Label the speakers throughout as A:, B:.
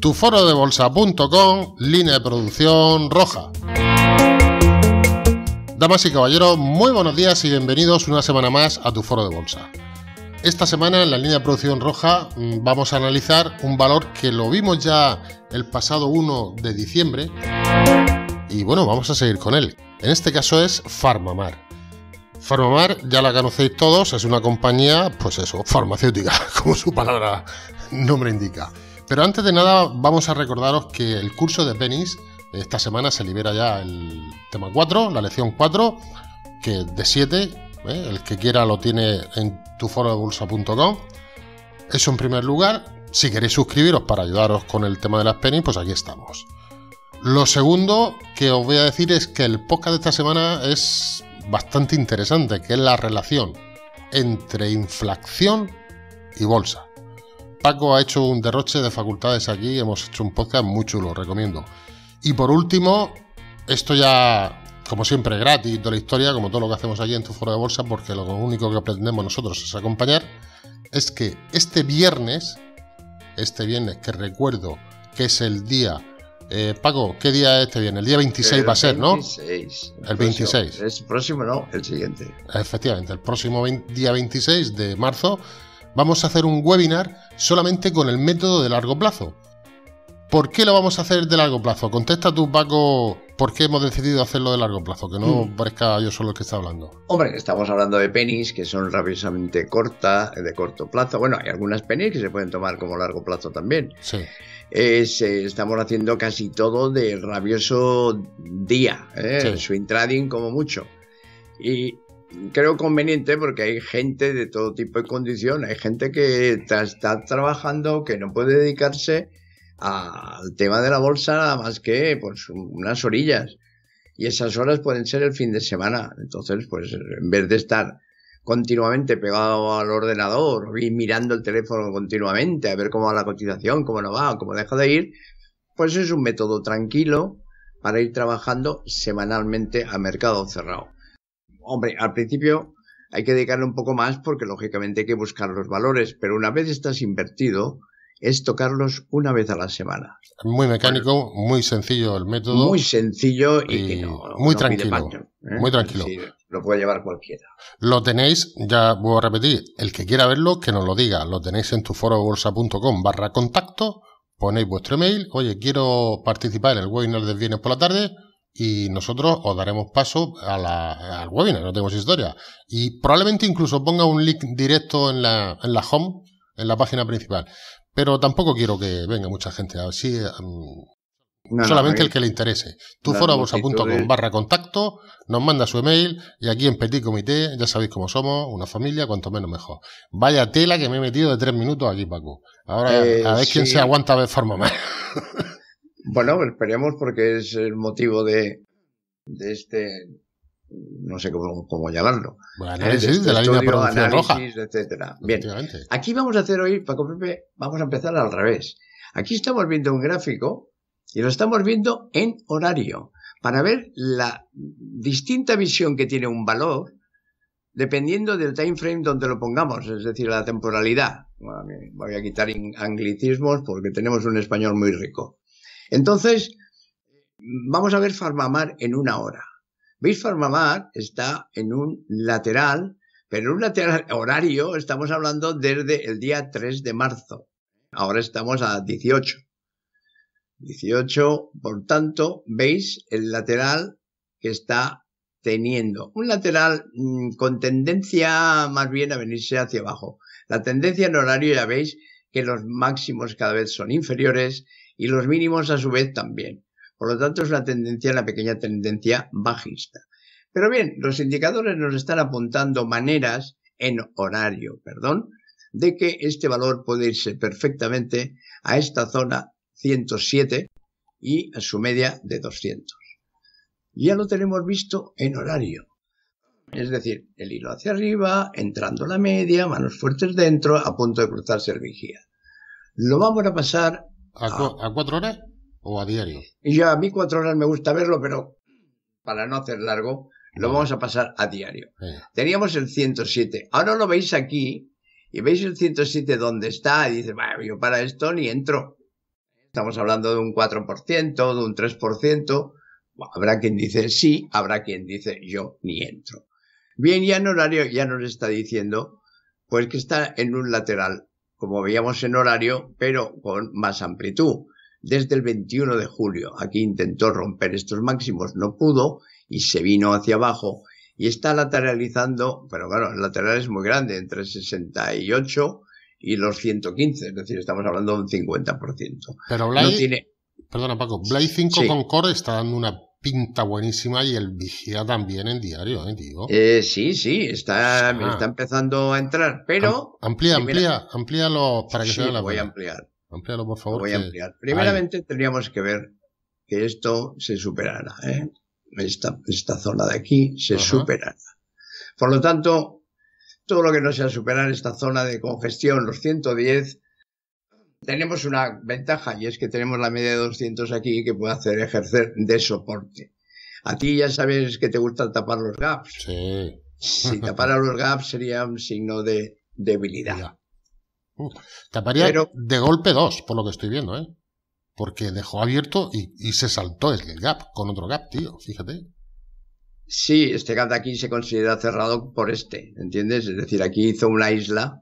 A: tuforodebolsa.com, línea de producción roja. Damas y caballeros, muy buenos días y bienvenidos una semana más a Tu Foro de Bolsa. Esta semana en la línea de producción roja vamos a analizar un valor que lo vimos ya el pasado 1 de diciembre y bueno, vamos a seguir con él. En este caso es Farmamar. Farmamar ya la conocéis todos, es una compañía, pues eso, farmacéutica, como su palabra nombre indica. Pero antes de nada vamos a recordaros que el curso de Pennies esta semana se libera ya el tema 4, la lección 4, que de 7, el que quiera lo tiene en tuforodebolsa.com. Eso en primer lugar. Si queréis suscribiros para ayudaros con el tema de las Pennies, pues aquí estamos. Lo segundo que os voy a decir es que el podcast de esta semana es bastante interesante, que es la relación entre inflación y bolsa. Paco ha hecho un derroche de facultades aquí, hemos hecho un podcast muy chulo, os recomiendo. Y por último, esto ya, como siempre, gratis, toda la historia, como todo lo que hacemos aquí en Tu Foro de Bolsa, porque lo único que pretendemos nosotros es acompañar, es que este viernes, que recuerdo que es el día... Paco, ¿qué día es este viernes? El día 26 va a ser, ¿no? El 26.
B: El próximo no, el siguiente.
A: Efectivamente, el próximo día 26 de marzo vamos a hacer un webinar solamente con el método de largo plazo. ¿Por qué lo vamos a hacer de largo plazo? Contesta tú, Paco, ¿por qué hemos decidido hacerlo de largo plazo? Que no parezca yo solo el que está hablando.
B: Hombre, estamos hablando de pennies que son rápidamente cortas, de corto plazo. Bueno, hay algunas pennies que se pueden tomar como largo plazo también.
A: Sí.
B: Estamos haciendo casi todo del rabioso día,
A: Sí.
B: swing trading como mucho. Y creo conveniente porque hay gente de todo tipo de condición. Hay gente que está trabajando, que no puede dedicarse al tema de la bolsa nada más que pues unas orillas, y esas horas pueden ser el fin de semana. Entonces, pues en vez de estar continuamente pegado al ordenador o ir mirando el teléfono continuamente a ver cómo va la cotización, cómo no va, cómo deja de ir, pues es un método tranquilo para ir trabajando semanalmente a mercado cerrado. Hombre, al principio hay que dedicarle un poco más porque lógicamente hay que buscar los valores, pero una vez estás invertido es tocarlos una vez a la semana.
A: Muy mecánico, muy sencillo el método.
B: Muy sencillo y que
A: muy
B: no
A: tranquilo.
B: pide paño,
A: Muy tranquilo.
B: Sí, lo puede llevar cualquiera.
A: Lo tenéis, ya voy a repetir, el que quiera verlo, que nos lo diga. Lo tenéis en tuforodebolsa.com/contacto, ponéis vuestro email, oye, quiero participar en el webinar del viernes por la tarde, y nosotros os daremos paso al webinar, no tenemos historia. Y probablemente incluso ponga un link directo en la home, en la página principal. Pero tampoco quiero que venga mucha gente, así solamente el que le interese. tuforodebolsa.com/contacto, nos manda su email y aquí en Petit Comité, ya sabéis cómo somos, una familia, cuanto menos mejor. Vaya tela que me he metido de 3 minutos aquí, Paco. Ahora a ver quién se aguanta a ver Farmamar.
B: Bueno, esperemos porque es el motivo de este... no sé cómo llamarlo.
A: Bueno, análisis de la línea de producción roja,
B: etcétera. Bien, aquí vamos a hacer hoy, Paco Pepe, vamos a empezar al revés. Aquí estamos viendo un gráfico y lo estamos viendo en horario para ver la distinta visión que tiene un valor dependiendo del time frame donde lo pongamos, es decir, la temporalidad. Bueno, voy a quitar anglicismos porque tenemos un español muy rico. Entonces, vamos a ver Farmamar en una hora. ¿Veis? Farmamar está en un lateral, pero en un lateral horario estamos hablando desde el día 3 de marzo. Ahora estamos a 18. 18, por tanto, veis el lateral que está teniendo. Un lateral con tendencia más bien a venirse hacia abajo. La tendencia en horario ya veis que los máximos cada vez son inferiores y los mínimos a su vez también. Por lo tanto, es una pequeña tendencia bajista. Pero bien, los indicadores nos están apuntando maneras en horario, de que este valor puede irse perfectamente a esta zona 107 y a su media de 200. Ya lo tenemos visto en horario. Es decir, el hilo hacia arriba, entrando la media, manos fuertes dentro, a punto de cruzarse el vigía. Lo vamos a pasar
A: ¿A 4 horas o a diario?
B: Y yo a mí 4 horas me gusta verlo, pero para no hacer largo, lo vamos a pasar a diario. Teníamos el 107. Ahora lo veis aquí y veis el 107 donde está y dices, yo para esto ni entro. estamos hablando de un 4%, de un 3%. Bueno, habrá quien dice sí, habrá quien dice yo ni entro. Bien, ya en horario ya nos está diciendo pues que está en un lateral, como veíamos en horario, pero con más amplitud. Desde el 21 de julio, aquí intentó romper estos máximos, no pudo y se vino hacia abajo y está lateralizando, pero claro, el lateral es muy grande, entre 68 y los 115, es decir, estamos hablando de un 50%.
A: Pero Blay,
B: no tiene...
A: Perdona Paco, Blay 5
B: Sí.
A: con Core está dando una pinta buenísima y el Vigía también en diario, digo.
B: Sí, está empezando a entrar, pero...
A: Amplíalo para que
B: sí,
A: se vea la
B: voy a
A: pena.
B: ampliar.
A: Amplíalo, por favor.
B: Lo voy a ampliar. Primeramente tendríamos que ver que esto se superará, ¿eh? Esta zona de aquí se superará. Por lo tanto, todo lo que no sea superar esta zona de congestión, los 110, tenemos una ventaja y es que tenemos la media de 200 aquí que puede ejercer de soporte. A ti ya sabes que te gusta tapar los gaps.
A: Sí.
B: Si tapara los gaps sería un signo de debilidad.
A: Taparía de golpe 2, por lo que estoy viendo, ¿eh? Porque dejó abierto y se saltó el gap con otro gap, tío, fíjate.
B: Sí, este gap de aquí se considera cerrado por ¿entiendes? Es decir, aquí hizo una isla,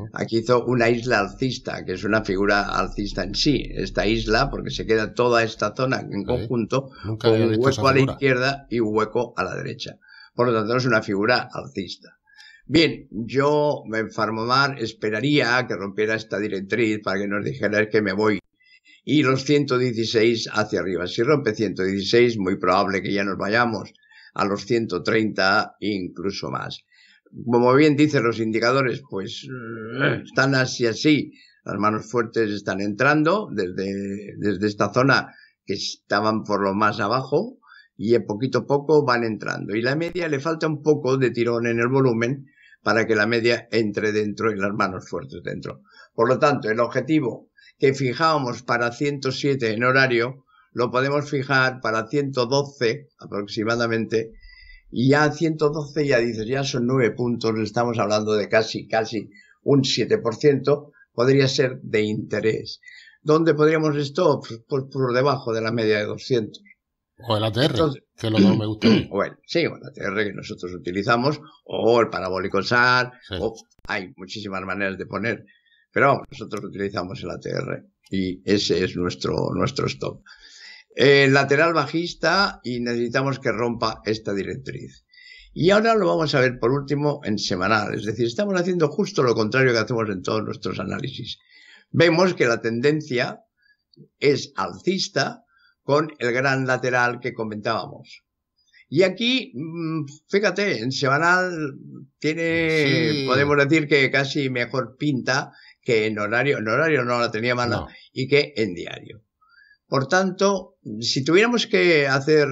B: alcista, que es una figura alcista en sí. Esta isla, porque se queda toda esta zona en conjunto, con un hueco a la izquierda y un hueco a la derecha. Por lo tanto, es una figura alcista. Bien, yo en Farmamar esperaría que rompiera esta directriz para que nos dijera que me voy. Y los 116 hacia arriba. Si rompe 116, muy probable que ya nos vayamos a los 130 e incluso más. Como bien dicen los indicadores, pues están así. Las manos fuertes están entrando desde esta zona que estaban por lo más abajo y poquito a poco van entrando. Y la media le falta un poco de tirón en el volumen para que la media entre dentro y las manos fuertes dentro. Por lo tanto, el objetivo que fijábamos para 107 en horario, lo podemos fijar para 112 aproximadamente, y ya 112 ya dices, ya son 9 puntos, estamos hablando de casi un 7%, podría ser de interés. ¿Dónde podríamos stop? Pues por debajo de la media de 200.
A: O el ATR, entonces, que es lo que no me gusta.
B: Bueno, sí, o el ATR que nosotros utilizamos, o el parabólico SAR, sí. Hay muchísimas maneras de poner, pero vamos, nosotros utilizamos el ATR y ese es nuestro stop. Lateral bajista y necesitamos que rompa esta directriz. Y ahora lo vamos a ver por último en semanal, es decir, estamos haciendo justo lo contrario que hacemos en todos nuestros análisis. Vemos que la tendencia es alcista con el gran lateral que comentábamos. Y aquí, fíjate, en semanal tiene, podemos decir que casi mejor pinta que en horario. En horario no la tenía mala, y que en diario. Por tanto, si tuviéramos que hacer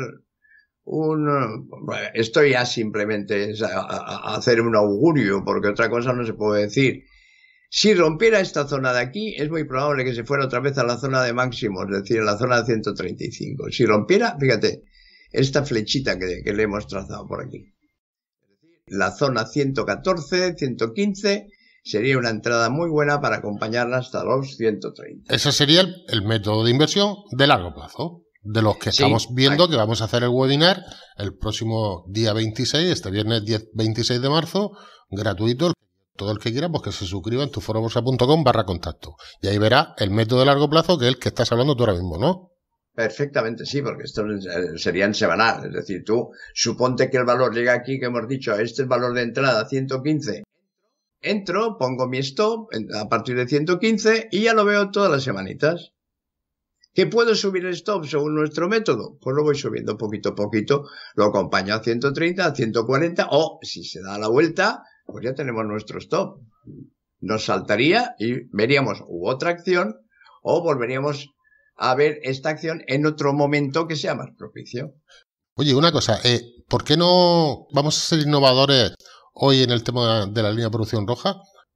B: esto ya simplemente es hacer un augurio, porque otra cosa no se puede decir. Si rompiera esta zona de aquí, es muy probable que se fuera otra vez a la zona de máximos, es decir, a la zona de 135. Si rompiera, fíjate, esta flechita que le hemos trazado por aquí. La zona 114, 115, sería una entrada muy buena para acompañarla hasta los 130.
A: Ese sería el método de inversión de largo plazo, de los que estamos viendo que vamos a hacer el webinar el próximo día 26, este viernes 26 de marzo, gratuito. Todo el que quiera, pues que se suscriba en tuforobolsa.com/contacto. Y ahí verá el método de largo plazo, que es el que estás hablando tú ahora mismo, ¿no?
B: Perfectamente, sí, porque esto sería en semanal. Es decir, tú suponte que el valor llega aquí, que hemos dicho, este es el valor de entrada, 115. Entro, pongo mi stop a partir de 115 y ya lo veo todas las semanitas. ¿Que puedo subir el stop según nuestro método? Pues lo voy subiendo poquito a poquito, lo acompaño a 130, a 140, o si se da la vuelta, pues ya tenemos nuestro stop. Nos saltaría y veríamos otra acción o volveríamos a ver esta acción en otro momento que sea más propicio.
A: Oye, una cosa, ¿por qué no vamos a ser innovadores hoy en el tema de la línea de producción roja?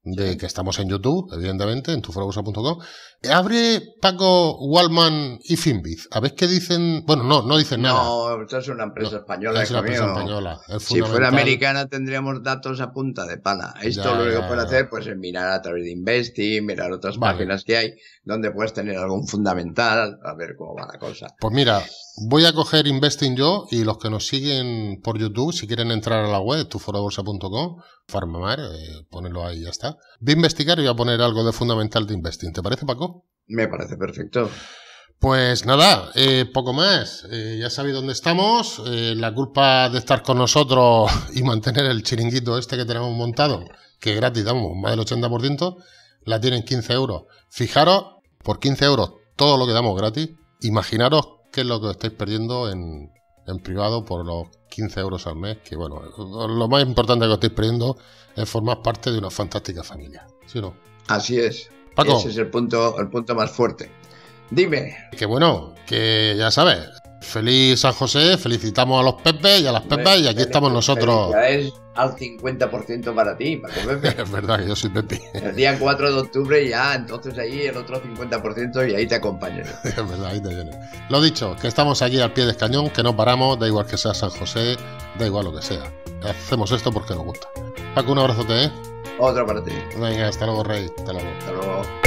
A: de que estamos en YouTube, evidentemente, en tuforobolsa.com. Abre, Paco, Wallman y Finbiz. A ver qué dicen. Bueno, no dicen nada.
B: No, esto es una empresa española.
A: Es una empresa española. Es
B: si fuera americana tendríamos datos a punta de pala. Esto lo único que puede hacer pues, es mirar a través de Investing, mirar otras páginas que hay, donde puedes tener algún fundamental, a ver cómo va la cosa.
A: Pues mira, voy a coger Investing yo, y los que nos siguen por YouTube, si quieren entrar a la web, tuforobolsa.com, Farmamar, ponerlo ahí y ya está. Voy a investigar y voy a poner algo de fundamental de Investing. ¿Te parece, Paco?
B: Me parece perfecto.
A: Pues nada, poco más. Ya sabéis dónde estamos. La culpa de estar con nosotros y mantener el chiringuito este que tenemos montado, que gratis damos más del 80%, la tienen 15 euros. Fijaros, por 15 euros todo lo que damos gratis. Imaginaros qué es lo que estáis perdiendo en privado por los 15 euros al mes, que bueno, lo más importante que estáis perdiendo es formar parte de una fantástica familia, ¿sí o no?
B: Así es.
A: Paco,
B: ese es el punto más fuerte. Dime.
A: Que bueno, que ya sabes, feliz San José, felicitamos a los Pepes y a las Pepas, y aquí estamos nosotros.
B: Ya es al 50% para ti, Paco Pepe.
A: Es verdad que yo soy Pepe.
B: El día 4 de octubre ya, entonces ahí el otro 50% y ahí te acompaño.
A: Es verdad, ahí te viene. Lo dicho, que estamos aquí al pie del cañón, que no paramos, da igual que sea San José, da igual lo que sea. Hacemos esto porque nos gusta. Paco, un abrazote, ¿eh?
B: Otro para ti.
A: Venga, hasta luego, Rey. Hasta luego.
B: Hasta luego.